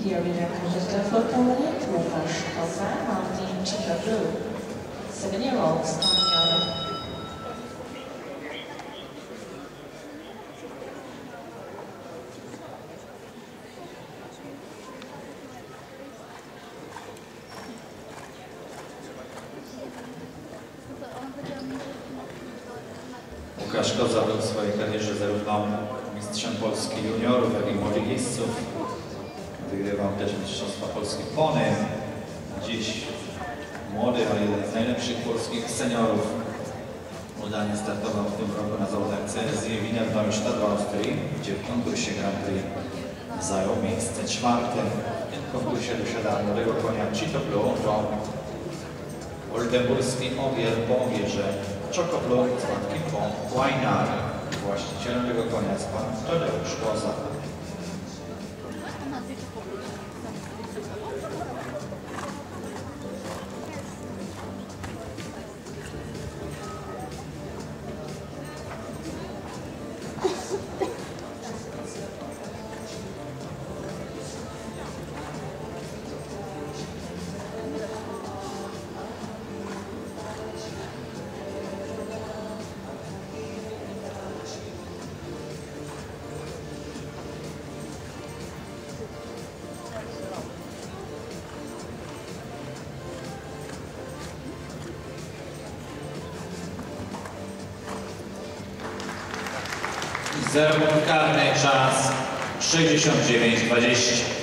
The arena competitor for Poland, Łukasz Koza, Martin Chikablu. 7-year-olds coming out of Łukasz Koza był w swojej karierze zarówno mistrzem Polski juniorów, jak i młodych jeźdźców. Wygrywał też Mistrzostwa Polski Pony. Dziś młody, ale jeden z najlepszych polskich seniorów. Udanie startował w tym roku na zawodach CSD Wiener Neustadt w Austrii, gdzie w konkursie Grand Prix zajął miejsce 4. W tym konkursie dosiada młodego konia Cheetah Blue, to oldenburski ogier po ogierze Choco Blue z matkiem po Łajnary. Właścicielem tego konia jest pan Tadeusz Koza. Zero punkt karny, czas 69:20.